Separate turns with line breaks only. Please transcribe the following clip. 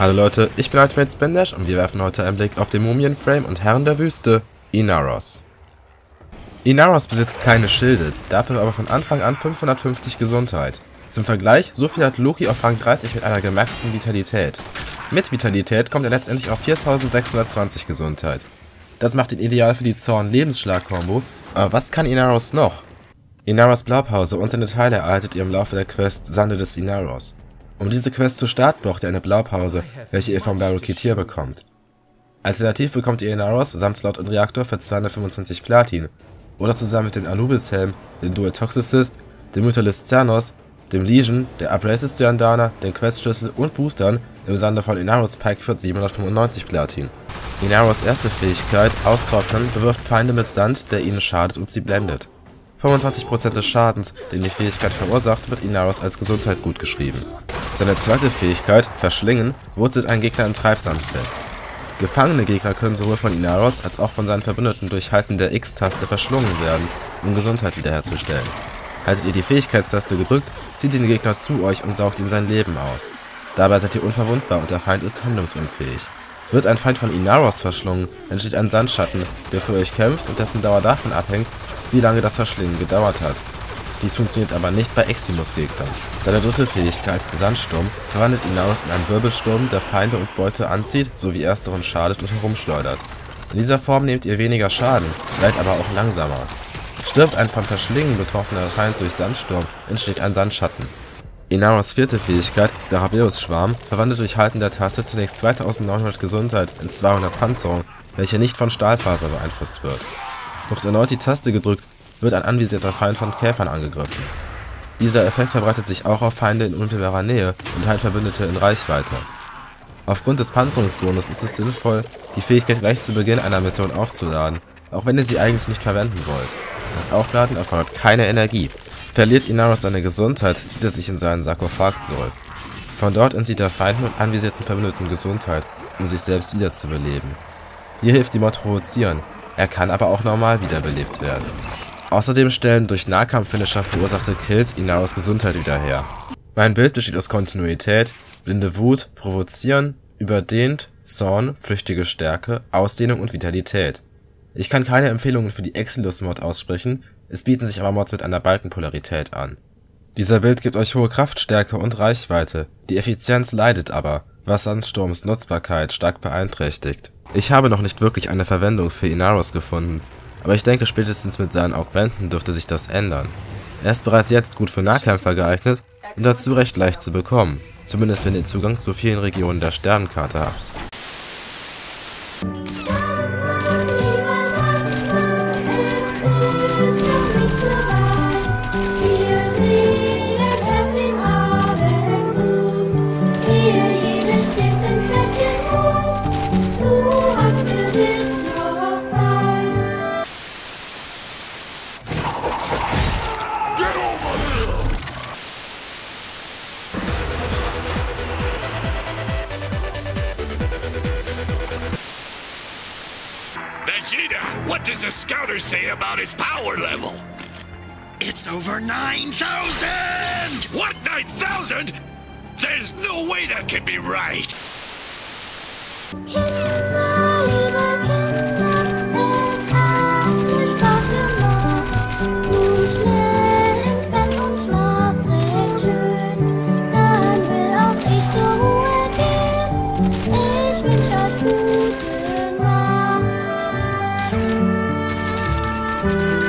Hallo Leute, ich bin Ultimate Spindash und wir werfen heute einen Blick auf den Mumienframe und Herren der Wüste, Inaros. Inaros besitzt keine Schilde, dafür aber von Anfang an 550 Gesundheit. Zum Vergleich, so viel hat Loki auf Rang 30 mit einer gemaxten Vitalität. Mit Vitalität kommt er letztendlich auf 4620 Gesundheit. Das macht ihn ideal für die Zorn-Lebensschlag-Kombo, aber was kann Inaros noch? Inaros Blaupause und seine Teile erhaltet ihr im Laufe der Quest Sande des Inaros. Um diese Quest zu starten, braucht ihr eine Blaupause, welche ihr vom Barrel-Kitir bekommt. Alternativ bekommt ihr Inaros samt Slot und Reaktor für 225 Platin oder zusammen mit dem Anubis-Helm, dem Dual Toxicist, dem Mutaliskt Xernos, dem Legion, der Abrasive Cyandaner, den Questschlüssel und Boostern im Sande von Inaros Pack für 795 Platin. Inaros erste Fähigkeit, Austrocknen, bewirft Feinde mit Sand, der ihnen schadet und sie blendet. 25% des Schadens, den die Fähigkeit verursacht, wird Inaros als Gesundheit gutgeschrieben. Seine zweite Fähigkeit, Verschlingen, wurzelt einen Gegner im Treibsand fest. Gefangene Gegner können sowohl von Inaros als auch von seinen Verbündeten durch Halten der X-Taste verschlungen werden, um Gesundheit wiederherzustellen. Haltet ihr die Fähigkeitstaste gedrückt, zieht sie den Gegner zu euch und saugt ihm sein Leben aus. Dabei seid ihr unverwundbar und der Feind ist handlungsunfähig. Wird ein Feind von Inaros verschlungen, entsteht ein Sandschatten, der für euch kämpft und dessen Dauer davon abhängt, wie lange das Verschlingen gedauert hat. Dies funktioniert aber nicht bei Eximus-Gegnern. Seine dritte Fähigkeit, Sandsturm, verwandelt Inaros in einen Wirbelsturm, der Feinde und Beute anzieht, sowie ersteren schadet und herumschleudert. In dieser Form nehmt ihr weniger Schaden, seid aber auch langsamer. Stirbt ein von Verschlingen betroffener Feind durch Sandsturm, entsteht ein Sandschatten. Inaros vierte Fähigkeit, Skarabäus-Schwarm, verwandelt durch Halten der Taste zunächst 2900 Gesundheit in 200 Panzerung, welche nicht von Stahlfaser beeinflusst wird. Wird erneut die Taste gedrückt, wird ein anvisierter Feind von Käfern angegriffen. Dieser Effekt verbreitet sich auch auf Feinde in unmittelbarer Nähe und heilt Verbündete in Reichweite. Aufgrund des Panzerungsbonus ist es sinnvoll, die Fähigkeit gleich zu Beginn einer Mission aufzuladen, auch wenn ihr sie eigentlich nicht verwenden wollt. Das Aufladen erfordert keine Energie. Verliert Inaros seine Gesundheit, zieht er sich in seinen Sarkophag zurück. Von dort entzieht er Feinden und anvisierten Verbündeten Gesundheit, um sich selbst wiederzubeleben. Hier hilft die Mod Provozieren, er kann aber auch normal wiederbelebt werden. Außerdem stellen durch Nahkampf-Finisher verursachte Kills Inaros Gesundheit wieder her. Mein Bild besteht aus Kontinuität, blinde Wut, Provozieren, Überdehnt, Zorn, flüchtige Stärke, Ausdehnung und Vitalität. Ich kann keine Empfehlungen für die Exilus-Mod aussprechen, es bieten sich aber Mods mit einer Balkenpolarität an. Dieser Bild gibt euch hohe Kraftstärke und Reichweite, die Effizienz leidet aber, was Sandsturms Nutzbarkeit stark beeinträchtigt. Ich habe noch nicht wirklich eine Verwendung für Inaros gefunden, aber ich denke spätestens mit seinen Augmenten dürfte sich das ändern. Er ist bereits jetzt gut für Nahkämpfer geeignet und dazu recht leicht zu bekommen, zumindest wenn ihr Zugang zu vielen Regionen der Sternenkarte habt.
Vegeta, what does the scouter say about his power level? It's over 9,000! What, 9,000? There's no way that can be right!
Gute Nacht.